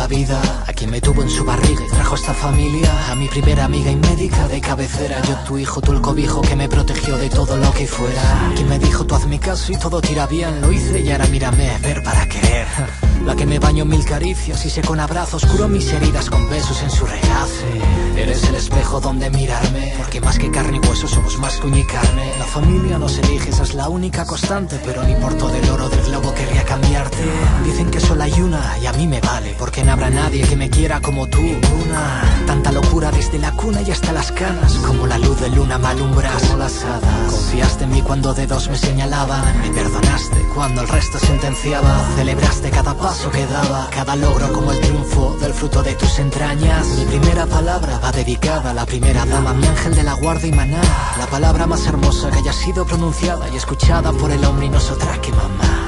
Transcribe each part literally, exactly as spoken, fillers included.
vida, a quien me tuvo en su barriga y trajo esta familia, a mi primera amiga y médica de cabecera. Yo tu hijo, tú el cobijo que me protegió de todo lo que fuera. Quien me dijo tú hazme caso y todo tira bien, lo hice y ahora mírame, ver para querer. La que me bañó mil caricias y sé con abrazos, curó mis heridas con besos en su regazo. Eres el espejo donde mirarme, porque más que carne y hueso somos más que uña y carne. La familia nos elige, esa es la única constante, pero ni por todo el oro del globo querría cambiarte. Dicen que solo hay una y a mí me vale, porque no habrá nadie que me quiera como tú. Una, tanta locura desde la cuna y hasta las canas, como la luz de luna me alumbras, como las hadas. Confiaste en mí cuando dedos me señalaban, me perdonaste cuando el resto sentenciaba. Celebraste cada paso que daba, cada logro como el triunfo del fruto de tus entrañas. Mi primera palabra va dedicada a la primera dama, mi ángel de la guarda y maná. La palabra más hermosa que haya sido pronunciada y escuchada por el hombre y no es otra que mamá.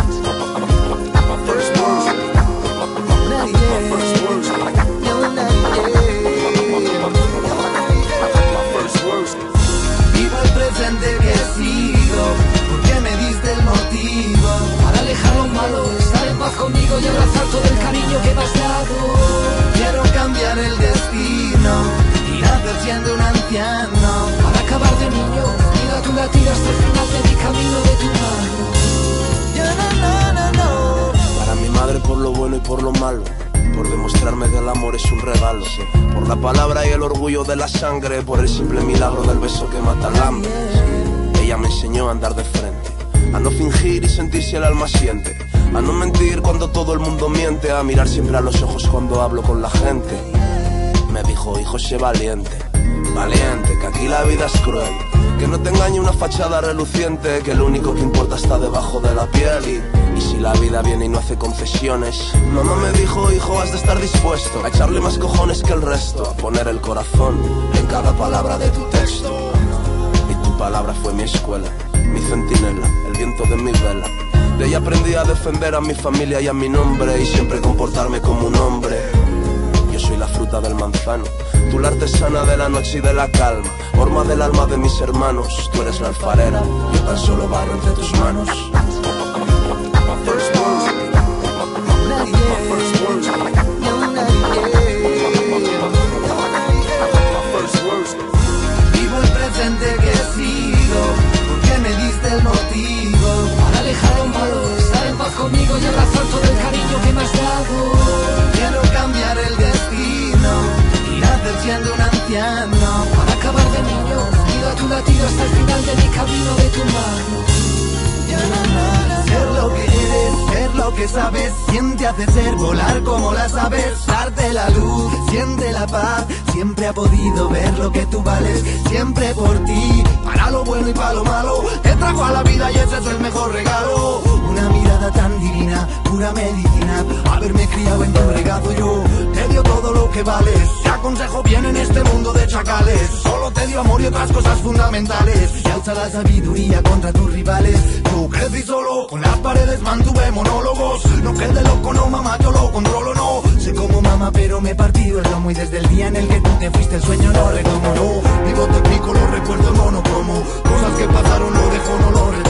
Vivo el presente que he sido, porque me diste el motivo para alejar lo malo, estar en paz conmigo y abrazar todo el cariño que me has dado. Quiero cambiar el destino y nacer siendo un anciano, para acabar de niño, mira tu latir hasta el final de mi camino de tu mano. Yo no, no, no, no. Para mi madre por lo bueno y por lo malo, por demostrarme que el amor es un regalo, sí. Por la palabra y el orgullo de la sangre, por el simple milagro del beso que mata el hambre, sí. Ella me enseñó a andar de frente, a no fingir y sentir si el alma siente, a no mentir cuando todo el mundo miente, a mirar siempre a los ojos cuando hablo con la gente. Me dijo, hijo, sé valiente, valiente, que aquí la vida es cruel, que no te engañe una fachada reluciente, que lo único que importa está debajo de la piel. Y, y si la vida viene y no hace concesiones, mamá me dijo, hijo, has de estar dispuesto a echarle más cojones que el resto, a poner el corazón en cada palabra de tu texto. Y tu palabra fue mi escuela, mi centinela, el viento de mi vela. De ella aprendí a defender a mi familia y a mi nombre, y siempre comportarme como un hombre. Yo soy la fruta del manzano, tú la artesana de la noche y de la calma, forma del alma de mis hermanos. Tú eres la alfarera, yo tan solo barro entre tus manos. Vivo el presente que he sido, porque me diste el motivo para alejar lo malo, estar en paz conmigo y abrazar todo el cariño que me has dado. Quiero cambiar el destino y nacer siendo un anciano, para acabar de niño, mira tu latido hasta el final de mi camino de tu mano. Ser lo que eres, ser lo que sabes, siente hace ser, volar como las aves, darte la luz, siente la paz, siempre ha podido ver lo que tú vales, siempre por ti, para lo bueno y para lo malo, te trajo a la vida y ese es el mejor regalo. Una mirada tan divina, pura medicina, haberme criado en tu regazo yo, te dio todo lo que vales, te aconsejo bien en este mundo de chacales, solo te dio amor y otras cosas fundamentales, y alza la sabiduría contra tus rivales. Yo crecí solo, con las paredes mantuve monólogos, no quede loco, no mamá, yo lo controlo, no sé cómo mamá, pero me he partido el lomo, y desde el día en el que tú te fuiste el sueño no retomo, no, vivo te pico, lo recuerdo monocromo, cosas que pasaron lo dejo, no lo retomo.